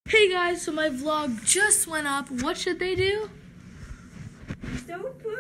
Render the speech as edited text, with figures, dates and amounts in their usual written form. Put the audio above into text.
Hey guys, so my vlog just went up. What should they do? Don't put